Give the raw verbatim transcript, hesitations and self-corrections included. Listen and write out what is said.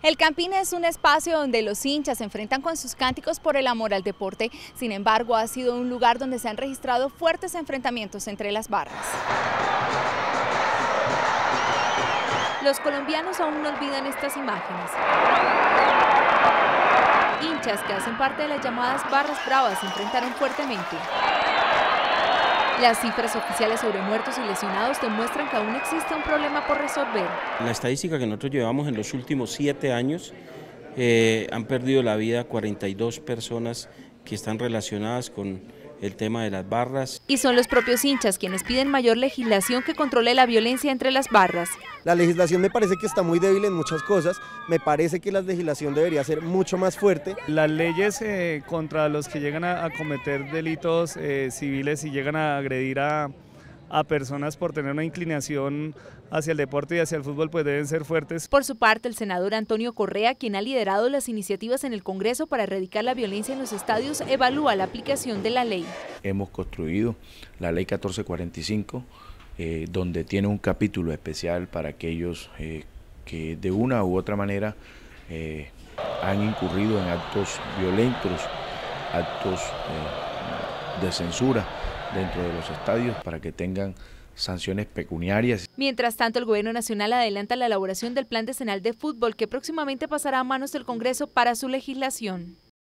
El Campín es un espacio donde los hinchas se enfrentan con sus cánticos por el amor al deporte. Sin embargo, ha sido un lugar donde se han registrado fuertes enfrentamientos entre las barras. Los colombianos aún no olvidan estas imágenes. Hinchas que hacen parte de las llamadas barras bravas se enfrentaron fuertemente. Las cifras oficiales sobre muertos y lesionados demuestran que aún existe un problema por resolver. La estadística que nosotros llevamos en los últimos siete años, eh, han perdido la vida cuarenta y dos personas que están relacionadas con el tema de las barras. Y son los propios hinchas quienes piden mayor legislación que controle la violencia entre las barras. La legislación me parece que está muy débil en muchas cosas, me parece que la legislación debería ser mucho más fuerte. Las leyes eh, contra los que llegan a, a cometer delitos eh, civiles y llegan a agredir a, a personas por tener una inclinación hacia el deporte y hacia el fútbol, pues deben ser fuertes. Por su parte, el senador Antonio Correa, quien ha liderado las iniciativas en el Congreso para erradicar la violencia en los estadios, evalúa la aplicación de la ley. Hemos construido la ley catorce cuarenta y cinco, eh, donde tiene un capítulo especial para aquellos eh, que de una u otra manera eh, han incurrido en actos violentos, actos eh, de censura dentro de los estadios, para que tengan sanciones pecuniarias. Mientras tanto, el Gobierno Nacional adelanta la elaboración del Plan Decenal de Fútbol, que próximamente pasará a manos del Congreso para su legislación.